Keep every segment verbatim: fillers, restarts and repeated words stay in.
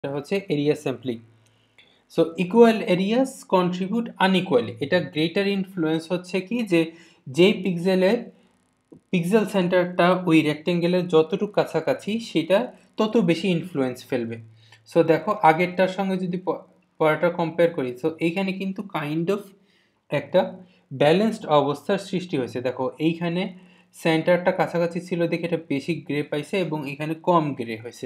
এটা হচ্ছে area sampling. So equal areas contribute unequally, এটা গ্রেটার ইনফ্লুয়েন্স হচ্ছে কি যে যেই পিক্সেলের পিক্সেল সেন্টারটা ওই রেক্টেঙ্গেলের যতটুকু কাছাকাছি সেটা তত বেশি ইনফ্লুয়েন্স ফেলবে। সো দেখো আগেরটার সঙ্গে যদি পড়াটা কম্পেয়ার করি, সো এইখানে কিন্তু কাইন্ড অফ একটা ব্যালেন্সড অবস্থার সৃষ্টি হয়েছে। দেখো এইখানে সেন্টারটা কাছাকাছি ছিল দেখে এটা বেশি গ্রে পাইছে এবং এখানে কম গ্রে হয়েছে।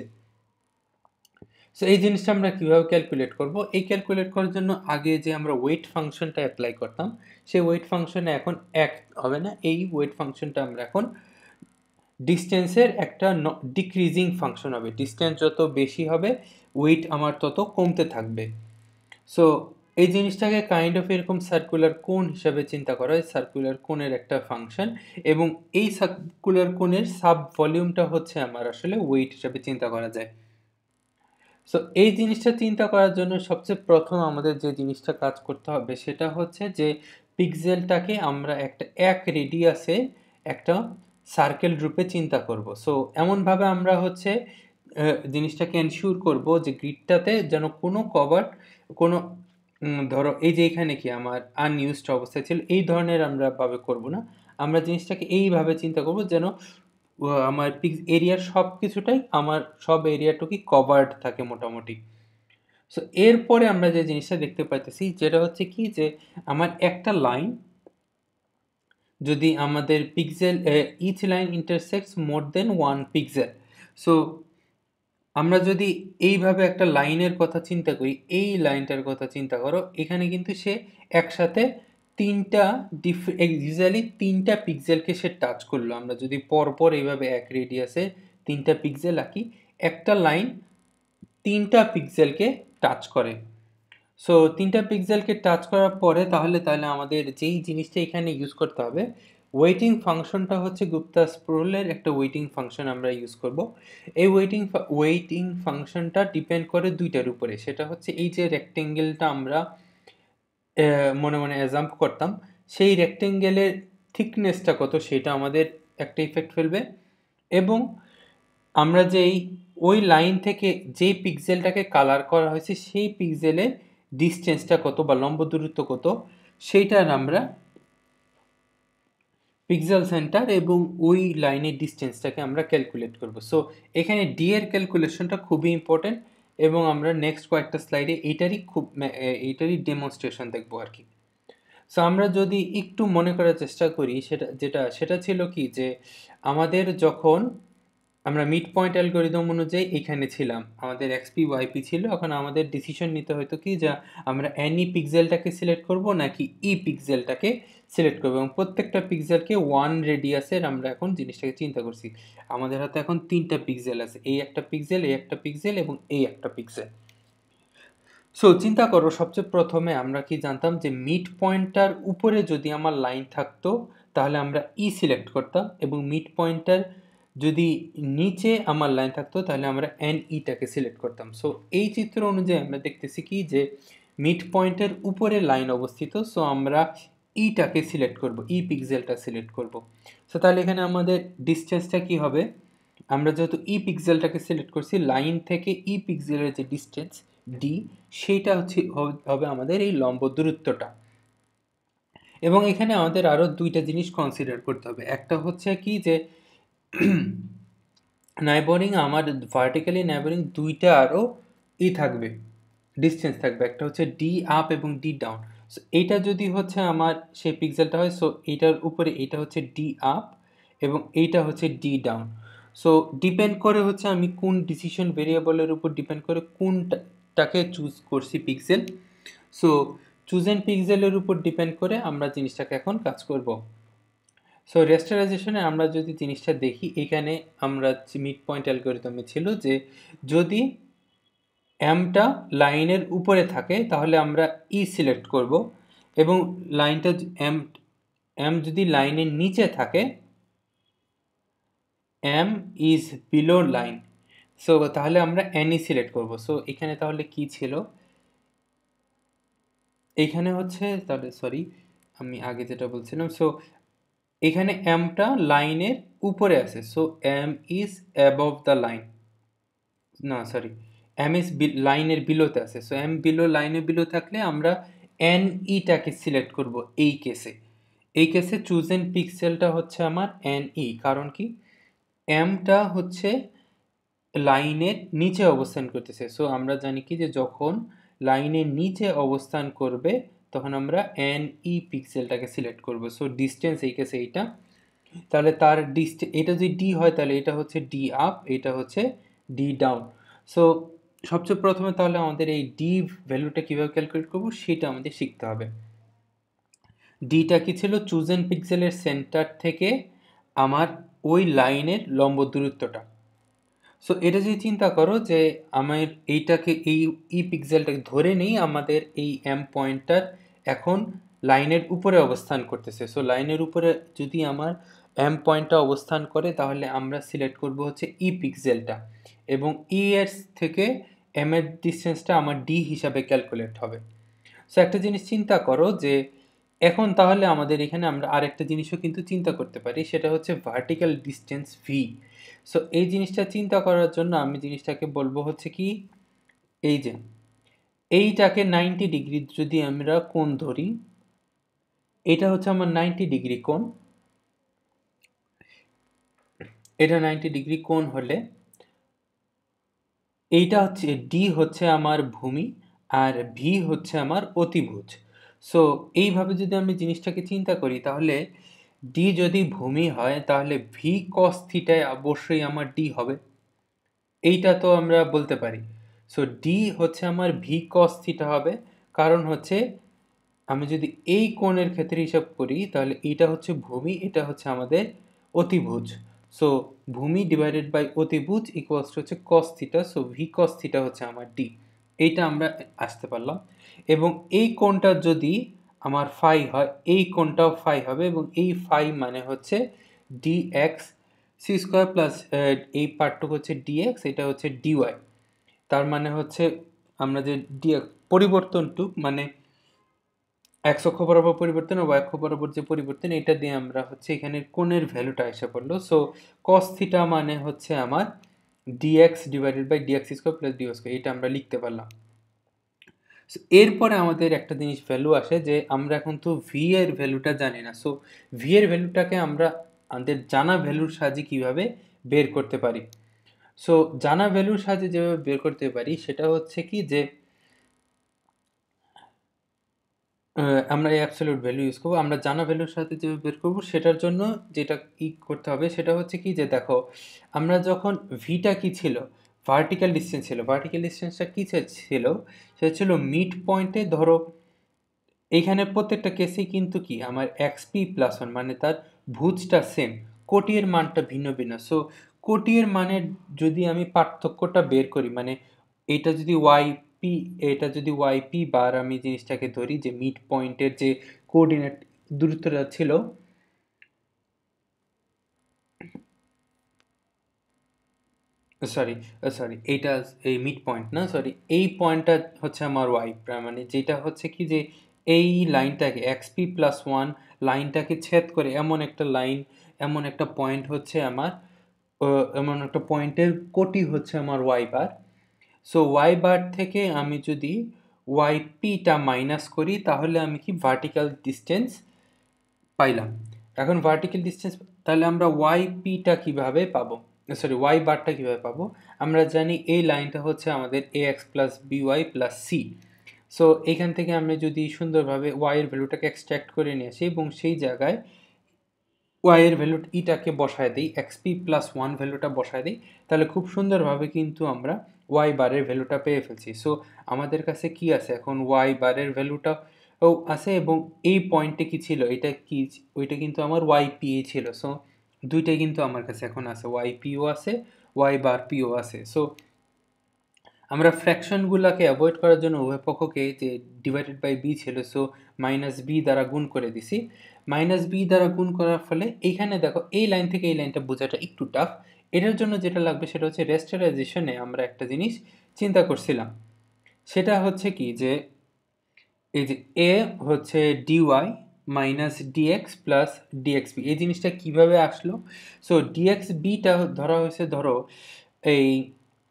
সো এই জিনিসটা আমরা কীভাবে ক্যালকুলেট করব? এই ক্যালকুলেট করার জন্য আগে যে আমরা ওয়েট ফাংশনটা অ্যাপ্লাই করতাম সেই ওয়েট ফাংশনে এখন এক হবে না, এই ওয়েট ফাংশনটা আমরা এখন ডিস্টেন্সের একটা ডিক্রিজিং ফাংশন হবে। ডিস্টেন্স যত বেশি হবে ওয়েট আমার তত কমতে থাকবে। সো এই জিনিসটাকে কাইন্ড অফ এরকম সার্কুলার কোণ হিসাবে চিন্তা করা হয়, সার্কুলার কোণের একটা ফাংশন, এবং এই সার্কুলার কোণের সাব ভলিউমটা হচ্ছে আমার আসলে ওয়েট হিসাবে চিন্তা করা যায়। সো এই জিনিসটা চিন্তা করার জন্য সবচেয়ে প্রথম আমাদের যে জিনিসটা কাজ করতে হবে সেটা হচ্ছে যে পিক্সেলটাকে আমরা একটা এক রেডিয়াসে একটা সার্কেল রূপে চিন্তা করব। সো এমনভাবে আমরা হচ্ছে জিনিসটাকে এনশিওর করব যে গ্রিডটাতে যেন কোনো কভার, কোনো ধরো এই যে এখানে কি আমার আনইউজড অবস্থায় ছিল এই ধরনের আমরা ভাবে করব না, আমরা জিনিসটাকে এইভাবে চিন্তা করব যেন আমার পিক্স এরিয়ার সব কিছুটাই আমার সব এরিয়াটুকুই কভার্ড থাকে মোটামুটি। সো এরপরে আমরা যে জিনিসটা দেখতে পাইতেছি যেটা হচ্ছে কি যে আমার একটা লাইন যদি আমাদের pixel each line intersects more than one pixel, so আমরা যদি এইভাবে একটা লাইনের কথা চিন্তা করি, এই লাইনটার কথা চিন্তা করো, এখানে কিন্তু সে একসাথে তিনটা ডিফ ইউজুয়ালি তিনটা পিক্সেলকে সে টাচ করলো। আমরা যদি পরপর এইভাবে এক রেডিয়াসে তিনটা পিক্সেল আঁকি, একটা লাইন তিনটা পিক্সেলকে টাচ করে। সো তিনটা পিক্সেলকে টাচ করার পরে তাহলে তাহলে আমাদের যেই জিনিসটা এখানে ইউজ করতে হবে, ওয়েটিং ফাংশনটা হচ্ছে গুপ্তাস প্রোলের একটা ওয়েটিং ফাংশন আমরা ইউজ করব। এই ওয়েটিং ওয়েটিং ফাংশনটা ডিপেন্ড করে দুইটার উপরে, সেটা হচ্ছে এই যে রেক্টেঙ্গেলটা আমরা মনে মনে অ্যাজাম্প করতাম সেই রেক্টেঙ্গেলের থিকনেসটা কত সেটা আমাদের একটা ইফেক্ট ফেলবে, এবং আমরা যেই ওই লাইন থেকে যেই পিক্সেলটাকে কালার করা হয়েছে সেই পিক্সেলের ডিস্টেন্সটা কত বা লম্ব দূরত্ব কত সেইটার আমরা পিক্সেল সেন্টার এবং ওই লাইনের ডিস্টেন্সটাকে আমরা ক্যালকুলেট করব। সো এখানে ডি এর ক্যালকুলেশনটা খুবই ইম্পর্টেন্ট, এবং আমরা নেক্সট কয়েকটা স্লাইডে এইটারই খুব এইটারই ডেমনস্ট্রেশন দেখবো আর কি। সো আমরা যদি একটু মনে করার চেষ্টা করি সেটা যেটা সেটা ছিল কি যে আমাদের যখন আমরা মিড পয়েন্ট অ্যালগরিদম অনুযায়ী এখানে ছিলাম, আমাদের এক্সপি ওয়াইপি ছিল, এখন আমাদের ডিসিশন নিতে হতো কি যে আমরা এনি পিক্সেলটাকে সিলেক্ট করব নাকি ই পিক্সেলটাকে সিলেক্ট করবো, এবং প্রত্যেকটা পিক্সেলকে ওয়ান রেডিয়াসের আমরা এখন জিনিসটাকে চিন্তা করছি। আমাদের হাতে এখন তিনটা পিক্সেল আছে, এই একটা পিক্সেল, এই একটা পিক্সেল এবং এই একটা পিক্সেল। সো চিন্তা করো সবচেয়ে প্রথমে আমরা কি জানতাম যে মিড পয়েন্টটার উপরে যদি আমার লাইন থাকতো তাহলে আমরা ই সিলেক্ট করতাম, এবং মিড পয়েন্টটার যদি নিচে আমার লাইন থাকতো তাহলে আমরা এন ইটাকে সিলেক্ট করতাম। সো এই চিত্র অনুযায়ী আমরা দেখতেছি কি যে মিড পয়েন্টের উপরে লাইন অবস্থিত, সো আমরা ইটাকে সিলেক্ট করব, ই পিক্সেলটা সিলেক্ট করব। সো তাহলে এখানে আমাদের ডিস্টেন্সটা কি হবে, আমরা যেহেতু ই পিক্সেলটাকে সিলেক্ট করছি, লাইন থেকে ই পিক্সেলের যে ডিস্টেন্স ডি সেইটা হচ্ছে হবে আমাদের এই লম্ব দূরত্বটা। এবং এখানে আমাদের আরও দুইটা জিনিস কনসিডার করতে হবে, একটা হচ্ছে কি যে নাইবরিং আমার ভার্টিক্যালি নাইবরিং দুইটা আরও ই থাকবে, ডিস্টেন্স থাকবে, একটা হচ্ছে ডি আপ এবং ডি ডাউন। সো এইটা যদি হচ্ছে আমার সেই পিক্সেলটা হয়, সো এইটার উপরে এইটা হচ্ছে ডি আপ এবং এইটা হচ্ছে ডি ডাউন। সো ডিপেন্ড করে হচ্ছে আমি কোন ডিসিশন ভেরিয়েবলের উপর ডিপেন্ড করে কোনটাকে চুজ করছি পিক্সেল। সো চুজেন পিক্সেলের উপর ডিপেন্ড করে আমরা জিনিসটাকে এখন কাজ করব। সো রেস্টারাইজেশনে আমরা যদি জিনিসটা দেখি, এখানে আমরা মিড পয়েন্ট অ্যালগরিদমে ছিল যে যদি এমটা লাইনের উপরে থাকে তাহলে আমরা ই সিলেক্ট করব, এবং লাইনটা এম এম যদি লাইনের নিচে থাকে M is below line, so তাহলে আমরা এনই সিলেক্ট করব। সো এখানে তাহলে কি ছিল, এইখানে হচ্ছে তাহলে সরি আমি আগে যেটা বলছিলাম, সো এখানে এমটা লাইনের উপরে আছে, so M is above the line, না সরি এম এস লাইনের বিলোতে আছে। সো এম বিলো লাইনের বিলো থাকলে আমরা এন ইটাকে সিলেক্ট করব এই কেসে। এই কেসে চুজেন পিক্সেলটা হচ্ছে আমার এন ই, কারণ কি এমটা হচ্ছে লাইনের নিচে অবস্থান করতেছে। সো আমরা জানি কি যে যখন লাইনের নিচে অবস্থান করবে তখন আমরা এন ই পিক্সেলটাকে সিলেক্ট করব। সো ডিস্টেন্স এই কেসে এইটা, তাহলে তার ডিস্টে এটা যদি ডি হয় তাহলে এটা হচ্ছে ডি আপ, এটা হচ্ছে ডি ডাউন। সো সবচেয়ে প্রথমে তাহলে আমাদের এই ডি ভ্যালুটা কীভাবে ক্যালকুলেট করবো সেটা আমাদের শিখতে হবে। ডিটা কি ছিল? চুজেন পিক্সেলের সেন্টার থেকে আমার ওই লাইনের লম্ব দূরত্বটা। সো এটা যদি চিন্তা করো যে আমার এইটাকে এই ই পিক্সেলটাকে ধরে নেই আমাদের এই এম পয়েন্টটার এখন লাইনের উপরে অবস্থান করতেছে। সো লাইনের উপরে যদি আমার এম পয়েন্টটা অবস্থান করে তাহলে আমরা সিলেক্ট করব হচ্ছে ই পিক্সেলটা, এবং ই এর থেকে এম এর ডিস্টেন্সটা আমার ডি হিসাবে ক্যালকুলেট হবে। সো একটা জিনিস চিন্তা করো যে এখন তাহলে আমাদের এখানে আমরা আরেকটা জিনিসও কিন্তু চিন্তা করতে পারি, সেটা হচ্ছে ভার্টিক্যাল ডিস্টেন্স ভি। সো এই জিনিসটা চিন্তা করার জন্য আমি জিনিসটাকে বলবো হচ্ছে কি, এই যে এইটাকে নাইনটি ডিগ্রি যদি আমরা কোণ ধরি, এটা হচ্ছে আমার নাইনটি ডিগ্রি কোণ, এটা নাইনটি ডিগ্রি কোণ হলে এইটা হচ্ছে ডি হচ্ছে আমার ভূমি আর ভি হচ্ছে আমার অতিভুজ। সো এইভাবে যদি আমি জিনিসটাকে চিন্তা করি তাহলে ডি যদি ভূমি হয় তাহলে ভি কস থিটায় অবশ্যই আমার ডি হবে, এইটা তো আমরা বলতে পারি। সো ডি হচ্ছে আমার ভি কস থিটা হবে, কারণ হচ্ছে আমি যদি এই কোণের ক্ষেত্রে হিসাব করি তাহলে এইটা হচ্ছে ভূমি, এটা হচ্ছে আমাদের অতিভুজ। সো ভূমি ডিভাইডেড বাই অতিভুজ ইকুয়ালস টু হচ্ছে cos theta. So V cos theta হচ্ছে আমার ডি, এইটা আমরা আসতে পারলাম। এবং এই কোণটা যদি আমার ফাই হয়, এই কোণটাও ফাই হবে, এবং এই ফাই মানে হচ্ছে D X C square plus এই পার্টটুকু হচ্ছে ডিএক্স, এটা হচ্ছে ডিওয়াই। তার মানে হচ্ছে আমরা যে ডিএক্স পরিবর্তনটুক মানে এক্স অক্ষ বরাবর পরিবর্তন ও ওয়াই অক্ষ বরাবর যে পরিবর্তন, এটা দিয়ে আমরা হচ্ছে এখানে কোণের ভ্যালুটা এসে পড়লো। সো কস থিটা মানে হচ্ছে আমার DX divided by DX square plus DY square, এটা আমরা লিখতে পারলাম। এরপরে আমাদের একটা জিনিস ভ্যালু আসে যে আমরা এখন তো ভি এর ভ্যালুটা জানি না। সো ভি এর ভ্যালুটাকে আমরা আমাদের জানা ভ্যালুর সাহায্যে কিভাবে বের করতে পারি। সো জানা ভ্যালুর সাহায্যে যেভাবে বের করতে পারি সেটা হচ্ছে কি যে আমরা এই অ্যাবসলিউট ভ্যালু ইউজ করবো। আমরা জানা ভ্যালুর সাথে যেভাবে বের করবো সেটার জন্য যেটা কি করতে হবে সেটা হচ্ছে কি যে দেখো আমরা যখন ভিটা কি ছিল, ভার্টিক্যাল ডিস্টেন্স ছিল, ভার্টিক্যাল ডিস্টেন্সটা কী ছিল, সেটা ছিল মিড পয়েন্টে ধরো এইখানে প্রত্যেকটা কেসেই কিন্তু কি আমার এক্স পি প্লাস ওয়ান মানে তার ভুজটা সেম, কোটির মানটা ভিন্ন ভিন্ন। সো কোটির মানের যদি আমি পার্থক্যটা বের করি, মানে এটা যদি ওয়াই পি, এটা যদি ওয়াই পি বার আমি জিনিসটাকে ধরি যে মিড পয়েন্টের যে কোঅর্ডিনেট দূরত্বটা ছিল, সরি সরি এইটা এই মিড পয়েন্ট না, সরি এই পয়েন্টটা হচ্ছে আমার ওয়াই, মানে যেটা হচ্ছে কি যে এই লাইনটাকে এক্স পি প্লাস ওয়ান লাইনটাকে ছেদ করে এমন একটা লাইন, এমন একটা পয়েন্ট হচ্ছে আমার, এমন একটা পয়েন্টের কোটি হচ্ছে আমার Y bar. So Y bar থেকে আমি যদি ওয়াই পিটা মাইনাস করি তাহলে আমি কি ভার্টিক্যাল ডিস্টেন্স পাইলাম। এখন ভার্টিক্যাল ডিস্টেন্স তাহলে আমরা ওয়াই পিটা কীভাবে পাবো, সরি ওয়াই বারটা কীভাবে পাবো, আমরা জানি এই লাইনটা হচ্ছে আমাদের A X plus BY plus C. So এখান থেকে আমরা যদি সুন্দরভাবে ওয়াইয়ের ভ্যালুটাকে এক্সট্র্যাক্ট করে নিয়ে আসি এবং সেই জায়গায় ওয়াইয়ের ভ্যালু ইটাকে বসায় দিই, এক্স পি প্লাস ওয়ান ভ্যালুটা বসায় দিই, তাহলে খুব সুন্দরভাবে কিন্তু আমরা ওয়াই বারের ভ্যালুটা পেয়ে ফেলছি। সো আমাদের কাছে কি আছে এখন, ওয়াই বারের ভ্যালুটা ও আছে এবং এই পয়েন্টে কি ছিল, এটা কি, ওইটা কিন্তু আমার ওয়াই পি ছিল। সো দুইটাই কিন্তু আমার কাছে এখন আছে, ওয়াই পিও আছে, ওয়াই বার পিও আছে। সো আমরা ফ্র্যাকশনগুলোকে অ্যাভয়েড করার জন্য উভয় পক্ষকে যে ডিভাইডেড বাই বি ছিল, সো মাইনাস বি দ্বারা গুণ করে দিছি। মাইনাস বি দ্বারা গুণ করার ফলে এইখানে দেখো এই লাইন থেকে এই লাইনটা বোঝাটা একটু টাফ, এটার জন্য যেটা লাগবে সেটা হচ্ছে রেস্টারাইজেশনে আমরা একটা জিনিস চিন্তা করছিলাম, সেটা হচ্ছে কি যে এই যে এ হচ্ছে DY minus DX plus DX B, এই জিনিসটা কিভাবে আসলো। সো ডিএক্স বিটা ধরা হয়েছে ধরো এই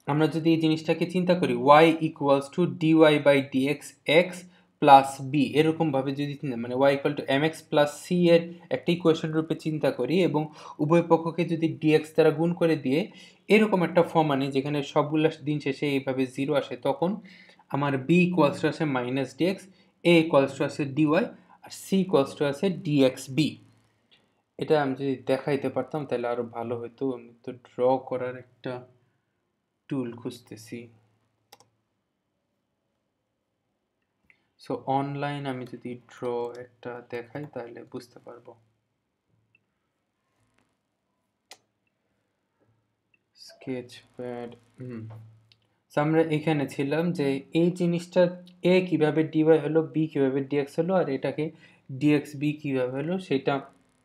আমরা যদি এই জিনিসটাকে চিন্তা করি y equals to DY by DX X plus B, এরকমভাবে যদি চিন্তা মানে y equal to M X plus C এর একটা ইকুয়েশন রূপে চিন্তা করি এবং উভয় পক্ষকে যদি ডিএক্স দ্বারা গুণ করে দিয়ে এরকম একটা ফর্ম আনি যেখানে সবগুলো দিন শেষে এইভাবে জিরো আসে, তখন আমার বি ইকুয়ালস টু আসে minus DX, A equals to আসে ডিওয়াই, আর সি ইকুয়ালস টু আসে ডিএক্স বি। এটা আমি যদি দেখাইতে পারতাম তাহলে আরও ভালো হতো। আমি তো ড্র করার একটা টুল খুঁজতেছি। সো অনলাইন আমি যদি ড্র একটা দেখাই তাহলে বুঝতে পারবো। স্কেচ প্যাড, হুম আমরা এখানে ছিলাম যে এই জিনিসটা এ কিভাবে ডিওয়াই হলো, বি কিভাবে ডিএক্স হলো, আর এটাকে ডিএক্স বি কিভাবে হলো সেটা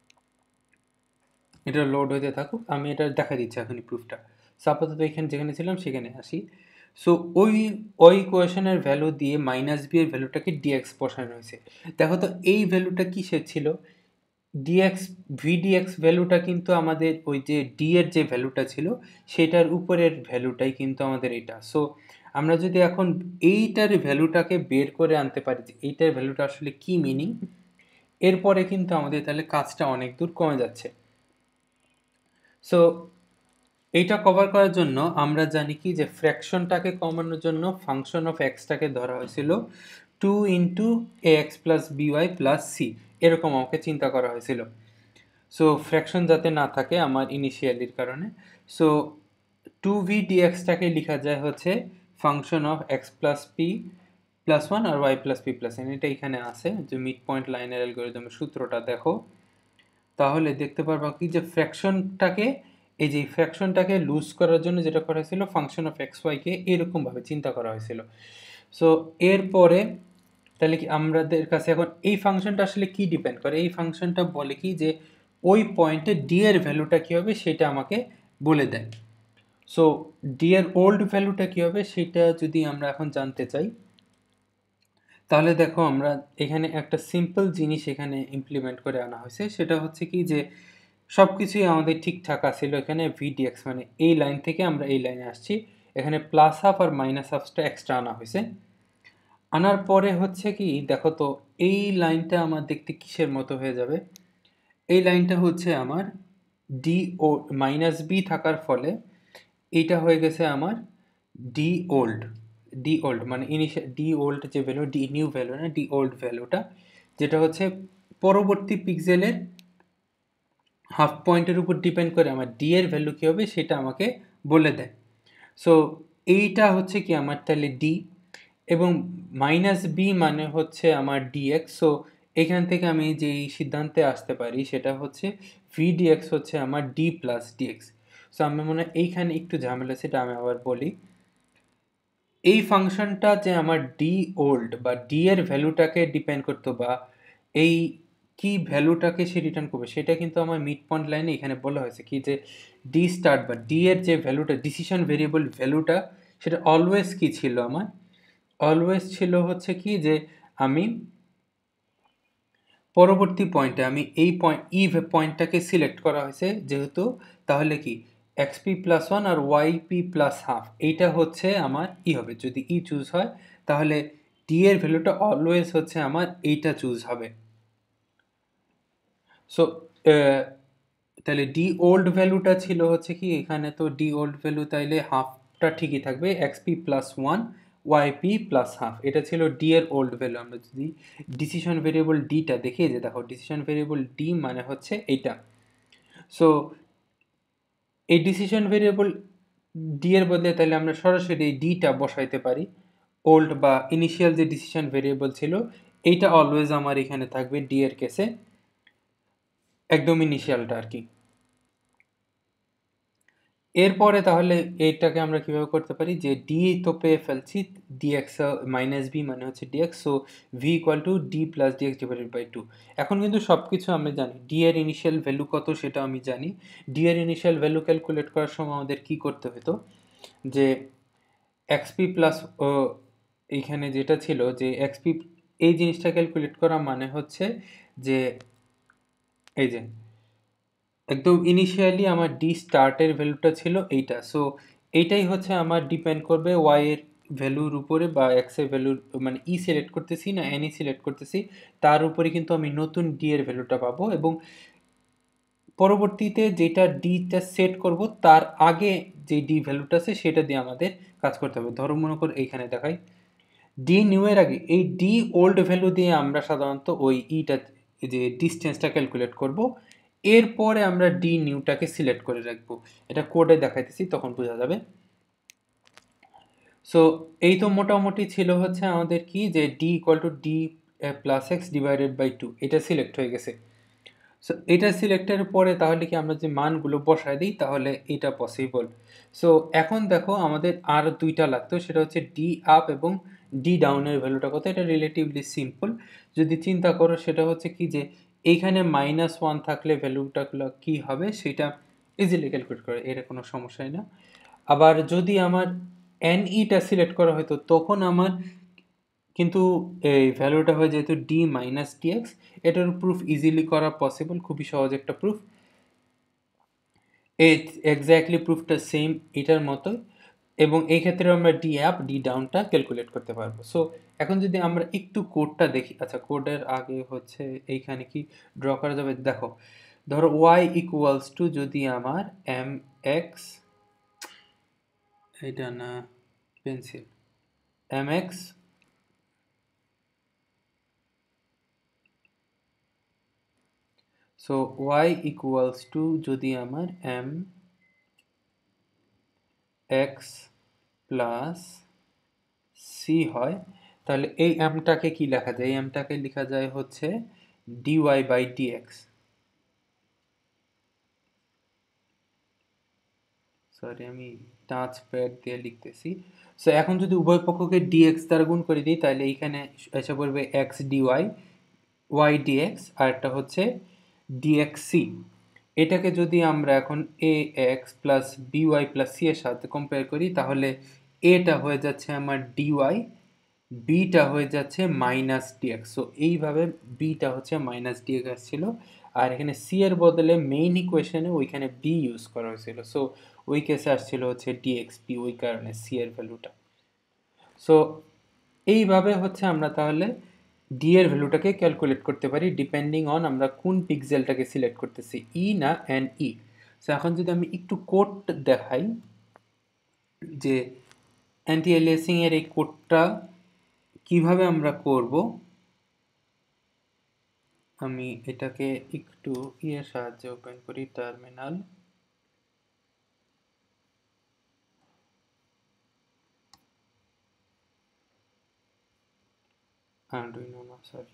এটা লোড হতে থাকুক, আমি এটা দেখা দিচ্ছি এখনই প্রুফটা। সো আপাতত এখানে যেখানে ছিলাম সেখানে আসি। সো ওই ওই ইকুয়েশনের ভ্যালু দিয়ে মাইনাস বি এর ভ্যালুটাকে ডিএক্স বসানো হয়েছে। দেখো তো এই ভ্যালুটা কিসের ছিল, ডিএক্স ভিডিএক্স ভ্যালুটা কিন্তু আমাদের ওই যে ডি এর যে ভ্যালুটা ছিল সেটার উপরের ভ্যালুটাই কিন্তু আমাদের এটা। সো আমরা যদি এখন এইটার ভ্যালুটাকে বের করে আনতে পারি যে এইটার ভ্যালুটা আসলে কি মিনিং, এরপরে কিন্তু আমাদের তাহলে কাজটা অনেক দূর কমে যাচ্ছে। সো এইটা কভার করার জন্য আমরা জানি কি যে ফ্র্যাকশনটাকে কমানোর জন্য ফাংশন অফ এক্সটাকে ধরা হয়েছিল two into A X plus BY plus C, এরকম আমাকে চিন্তা করা হয়েছিল। সো ফ্র্যাকশন যাতে না থাকে আমার ইনিশিয়ালির কারণে, সো টু ভি ডিএক্সটাকে লেখা যায় হচ্ছে function of X plus P plus one আর Y plus P plus N. এটা এখানে আছে যে মিড পয়েন্ট লাইনের অ্যালগরিদমের সূত্রটা দেখো, তাহলে দেখতে পারবা কি যে ফ্র্যাকশনটাকে এই যে ফ্র্যাকশনটাকে লুজ করার জন্য যেটা করা হয়েছিল ফাংশন অফ এক্স ওয়াইকে এরকমভাবে চিন্তা করা হয়েছিল। সো এরপরে তাহলে কি আমাদের কাছে এখন এই ফাংশনটা আসলে কি ডিপেন্ড করে, এই ফাংশনটা বলে কি যে ওই পয়েন্টে ডি এর ভ্যালুটা কী হবে সেটা আমাকে বলে দেয়। সো ডি এর ওল্ড ভ্যালুটা কী হবে সেটা যদি আমরা এখন জানতে চাই তাহলে দেখো আমরা এখানে একটা সিম্পল জিনিস এখানে ইমপ্লিমেন্ট করে আনা হয়েছে, সেটা হচ্ছে কি যে সব কিছুই আমাদের ঠিকঠাক আছিল। এখানে ভিডিএক্স মানে এই লাইন থেকে আমরা এই লাইনে আসছি, এখানে প্লাস হাফ আর মাইনাস হাফটা এক্সট্রা আনা হয়েছে। আনার পরে হচ্ছে কি দেখো তো এই লাইনটা আমার দেখতে কিসের মতো হয়ে যাবে, এই লাইনটা হচ্ছে আমার ডি ও মাইনাস বি থাকার ফলে এইটা হয়ে গেছে আমার ডি ওল্ড, ডি ওল্ড মানে ইনিশিয়াল ডি ওল্ড যে ভ্যালু, ডি নিউ ভ্যালু না, ডি ওল্ড ভ্যালুটা যেটা হচ্ছে পরবর্তী পিক্সেলের হাফ পয়েন্টের উপর ডিপেন্ড করে আমার ডি এর ভ্যালু কী হবে সেটা আমাকে বলে দেয়। সো এইটা হচ্ছে কি আমার তাহলে ডি এবং মাইনাস বি মানে হচ্ছে আমার ডিএক্স। সো এখান থেকে আমি যেই সিদ্ধান্তে আসতে পারি সেটা হচ্ছে ভি ডিএক্স হচ্ছে আমার ডি প্লাস ডিএক্স। সো আমি মনে হয় এইখানে একটু ঝামেলা, সেটা আমি আবার বলি। এই ফাংশনটা যে আমার ডি ওল্ড বা ডি এর ভ্যালুটাকে ডিপেন্ড করতো বা এই কি ভ্যালুটাকে সে রিটার্ন করবে সেটা কিন্তু আমার মিড পয়েন্ট লাইনে এখানে বলা হয়েছে কি যে ডি স্টার্ট বা ডি এর যে ভ্যালুটা ডিসিশন ভেরিয়েবল ভ্যালুটা সেটা অলওয়েজ কি ছিল, আমার অলওয়েজ ছিল হচ্ছে কি যে আমি পরবর্তী পয়েন্টে আমি এই পয়েন্ট ই পয়েন্টটাকে সিলেক্ট করা হয়েছে যেহেতু, তাহলে কি এক্স পি প্লাস ওয়ান আর ওয়াই পি প্লাস হাফ এইটা হচ্ছে আমার ই হবে, যদি ই চুজ হয় তাহলে ডি এর ভ্যালুটা অলওয়েজ হচ্ছে আমার এইটা চুজ হবে। সো তাহলে ডি ওল্ড ভ্যালুটা ছিল হচ্ছে কি এখানে, তো ডি ওল্ড ভ্যালু তাইলে হাফটা ঠিকই থাকবে X P plus one Y P plus half, এটা ছিল ডি এর ওল্ড ভ্যালু। আমরা যদি ডিসিশন ভেরিয়েবল ডিটা দেখি যে দেখো ডিসিশন ভেরিয়েবল ডি মানে হচ্ছে এইটা। সো এই ডিসিশন ভেরিয়েবল ডি এর বদলে তাহলে আমরা সরাসরি ডিটা বসাইতে পারি, ওল্ড বা ইনিশিয়াল যে ডিসিশন ভেরিয়েবল ছিল এইটা অলওয়েজ আমার এখানে থাকবে ডি এর কেসে, একদম ইনিশিয়ালটা আর কি। এরপরে তাহলে এইটাকে আমরা কিভাবে করতে পারি যে ডি তো পেয়ে ফেলছি, ডিএক্স মাইনাস বি মানে হচ্ছে DX, so V equal to D plus DX divided by two. এখন কিন্তু সব কিছু আমি জানি, ডি এর ইনিশিয়াল ভ্যালু কত সেটা আমি জানি। ডি এর ইনিশিয়াল ভ্যালু ক্যালকুলেট করার সময় আমাদের কি করতে হতো যে এক্সপি প্লাস এইখানে যেটা ছিল যে এক্সপি, এই জিনিসটা ক্যালকুলেট করা মানে হচ্ছে যে এই যে একদম ইনিশিয়ালি আমার ডি স্টার্টের ভ্যালুটা ছিল এইটা। সো এইটাই হচ্ছে আমার ডিপেন্ড করবে ওয়াই এর ভ্যালুর উপরে বা এক্স এর ভ্যালুর মানে ই সিলেক্ট করতেছি না এন ই সিলেক্ট করতেছি, তার উপরে কিন্তু আমি নতুন ডি এর ভ্যালুটা পাবো এবং পরবর্তীতে যেটা ডিটা সেট করব তার আগে যে ডি ভ্যালুটা আছে সেটা দিয়ে আমাদের কাজ করতে হবে। ধরো মনে করো এইখানে দেখাই ডি নিউ এর আগে এই ডি ওল্ড ভ্যালু দিয়ে আমরা সাধারণত ওই ইটা যে ডিস্টেন্সটা ক্যালকুলেট করব, এরপরে আমরা ডি নিউটাকে সিলেক্ট করে রাখবো। এটা কোডে দেখাইতেছি তখন বোঝা যাবে। সো এই তো মোটামুটি ছিল হচ্ছে আমাদের কি যে D equal to D plus X divided by two, এটা সিলেক্ট হয়ে গেছে। সো এটা সিলেক্টের পরে তাহলে কি আমরা যে মানগুলো বসায় দিই তাহলে এটা পসিবল। সো এখন দেখো আমাদের আর দুইটা লাগতো, সেটা হচ্ছে ডি আপ এবং ডি ডাউনের ভ্যালুটা কত। এটা রিলেটিভলি সিম্পল, যদি চিন্তা করো সেটা হচ্ছে কি যে এইখানে মাইনাস ওয়ান থাকলে ভ্যালুটা কি হবে সেটা ইজিলি ক্যালকুলেট করে, এর কোনো সমস্যাই না। আবার যদি আমার এন ইটা সিলেক্ট করা হয়তো তখন আমার কিন্তু এই ভ্যালুটা হয় যেহেতু ডি মাইনাস ডিএক্স, এটার প্রুফ ইজিলি করা পসিবল, খুবই সহজ একটা প্রুফ। এই এক্স্যাক্টলি প্রুফটা সেম এটার মতোই, এবং এই ক্ষেত্রে আমরা ডি আপ ডি ডাউনটা ক্যালকুলেট করতে পারবো। সো এখন যদি আমরা একটু কোডটা দেখি, আচ্ছা কোডের আগে হচ্ছে এইখানে কি ড্র করা যাবে, দেখো ধরো ওয়াই ইকুয়ালস টু যদি আমার এম এক্স, এটা না pencil, M X so Y equals to যদি আমার এম এক্স প্লাস সি হয়, তাহলে এই এমটাকে কি লেখা যায়, এই এমটাকে লেখা যায় হচ্ছে ডিওয়াই বাই ডিএক্স। সরি আমি টাচ প্যাড দিয়ে লিখতেছি। সো এখন যদি উভয় পক্ষকে ডিএক্স দ্বারা গুণ করে দিই তাহলে এইখানে এসে পড়বে এক্স ডিওয়াই, ওয়াই ডিএক্স, আর একটা হচ্ছে ডিএক্স সি। এটাকে যদি আমরা এখন A X plus BY plus C এর সাথে কম্পেয়ার করি তাহলে এটা হয়ে যাচ্ছে আমার ডিওয়াই, বিটা হয়ে যাচ্ছে মাইনাস ডিএক্স। সো এইভাবে বিটা হচ্ছে মাইনাস ডিএক্স ছিল, আর এখানে সি এর বদলে মেইন ইকুয়েশনে ওইখানে বি ইউজ করা হয়েছিল। সো ওই কেসে আসছিল হচ্ছে ডিএক্সপি, ওই কারণে সি এর ভ্যালুটা। সো এইভাবে হচ্ছে আমরা তাহলে ডি এর ভ্যালুটাকে ক্যালকুলেট করতে পারি ডিপেন্ডিং অন আমরা কোন পিক্সেলটাকে সিলেক্ট করতেছি, ই না এন ই। সো এখন যদি আমি একটু কোড দেখাই যে অ্যান্টি এলিয়াসিং এর এই কোডটা কিভাবে আমরা করব, আমি এটাকে একটু ইয়ের সাহায্যে ওপেন করি, টার্মিনাল। আরডুইনো না, সরি।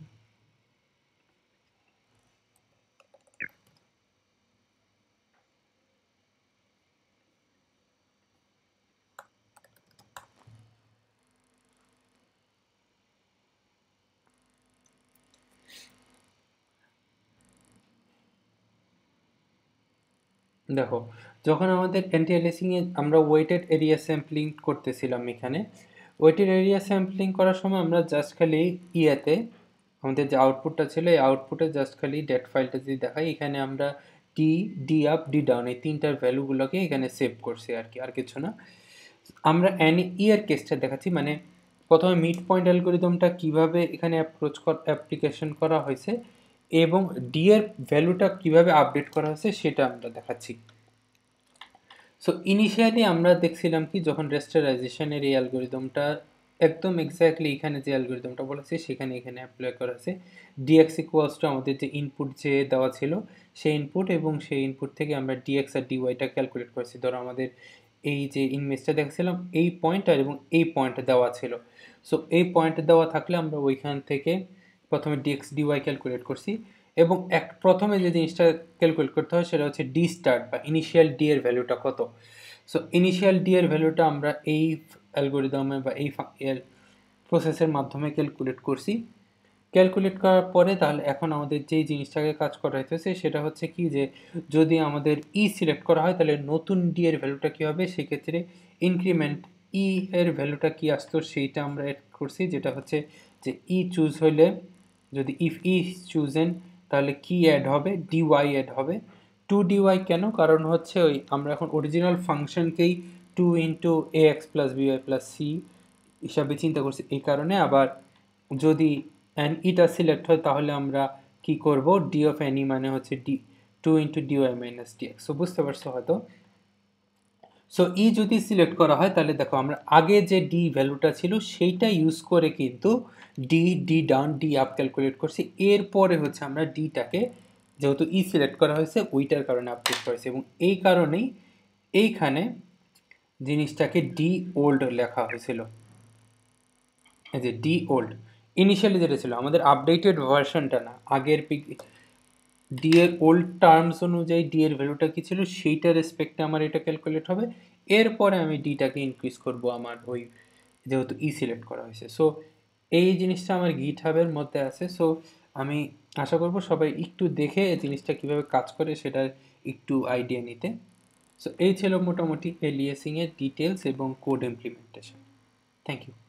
দেখো যখন আমাদের অ্যান্টি এলিয়াসিং এ আমরা ওয়েটেড এরিয়া স্যাম্পলিং করতেছিলাম, এখানে ওয়েটেড এরিয়া স্যাম্পলিং করার সময় আমরা জাস্ট খালি ইয়েতে আমাদের যে আউটপুটটা ছিল এই আউটপুটে জাস্ট খালি ডেট ফাইলটা যদি দেখাই, এখানে আমরা D D up D down এই তিনটার ভ্যালুগুলোকে এখানে সেভ করছি আর কি, আর কিছু না। আমরা এন ই এর কেসটা দেখাচ্ছি, মানে প্রথমে মিড পয়েন্ট অ্যালগোরিদমটা কিভাবে এখানে অ্যাপ্রোচ অ্যাপ্লিকেশন করা হয়েছে এবং ডি এর ভ্যালুটা কিভাবে আপডেট করা হয়েছে সেটা আমরা দেখাচ্ছি। সো ইনিশিয়ালি আমরা দেখছিলাম কি যখন রেস্টারাইজেশনের এই অ্যালগোরিদমটা একদম এক্স্যাক্টলি এখানে যে অ্যালগোরিদমটা বলেছে সেখানে এখানে অ্যাপ্লাই করা আছে, ডিএক্স ইকুয়ালস টু আমাদের যে ইনপুট যে দেওয়া ছিল সেই ইনপুট, এবং সেই ইনপুট থেকে আমরা ডিএক্স আর ডিওয়াইটা ক্যালকুলেট করেছি। ধরো আমাদের এই যে ইমেজটা দেখছিলাম এই পয়েন্টটা এবং এই পয়েন্টটা দেওয়া ছিল, সো এই পয়েন্টে দেওয়া থাকলে আমরা ওইখান থেকে প্রথমে ডিএক্স ডিওয়াই ক্যালকুলেট করছি, এবং এক প্রথমে যে জিনিসটা ক্যালকুলেট করতে হয় সেটা হচ্ছে ডি স্টার্ট বা ইনিশিয়াল ডি এর ভ্যালুটা কত। সো ইনিশিয়াল ডি এর ভ্যালুটা আমরা এই অ্যালগোরিদমে বা এই এর প্রসেসের মাধ্যমে ক্যালকুলেট করছি। ক্যালকুলেট করার পরে তাহলে এখন আমাদের যেই জিনিসটাকে কাজ করা হইতেছে সেটা হচ্ছে কি যে যদি আমাদের ই সিলেক্ট করা হয় তাহলে নতুন ডি এর ভ্যালুটা কী হবে, সেক্ষেত্রে ইনক্রিমেন্ট ই এর ভ্যালুটা কী আসতো সেইটা আমরা অ্যাড করছি, যেটা হচ্ছে যে ই চুজ হইলে যদি ইফ ই চুজেন তাহলে কি অ্যাড হবে, ডিওয়াই অ্যাড হবে। টু ডিওয়াই কেন, কারণ হচ্ছে ওই আমরা এখন অরিজিনাল ফাংশনকেই two into A X plus BY plus C হিসাবে চিন্তা করছি এই কারণে। আবার যদি অ্যান ইটা সিলেক্ট হয় তাহলে আমরা কি করব, ডি অফ এনি মানে হচ্ছে D two into DY minus DX. So বুঝতে পারছো হয়তো। সো ই যদি সিলেক্ট করা হয় তাহলে দেখো আমরা আগে যে ডি ভ্যালুটা ছিল সেইটা ইউজ করে কিন্তু D D down D up calculate করছি। এরপরে হচ্ছে আমরা ডিটাকে যেহেতু ই সিলেক্ট করা হয়েছে ওইটার কারণে আপডেট করেছি, এবং এই কারণেই এইখানে জিনিসটাকে ডি ওল্ড লেখা হয়েছিল। এই যে ডি ওল্ড ইনিশিয়ালি যেটা ছিল আমাদের আপডেটেড ভার্সনটা না, আগের পিক ডি এর ওল্ড টার্মস অনুযায়ী ডি এর ভ্যালুটা কী ছিল সেইটা রেসপেক্টে আমার এটা ক্যালকুলেট হবে। এরপরে আমি ডিটাকে ইনক্রিজ করব আমার ওই যেহেতু ই সিলেক্ট করা হয়েছে। সো এই জিনিসটা আমার গিট হাবের মধ্যে আছে। সো আমি আশা করব সবাই একটু দেখে এই জিনিসটা কীভাবে কাজ করে সেটার একটু আইডিয়া নিতে। সো এই ছিল মোটামুটি এলিয়াসিংয়ের ডিটেলস এবং কোড ইমপ্লিমেন্টেশন। Thank you.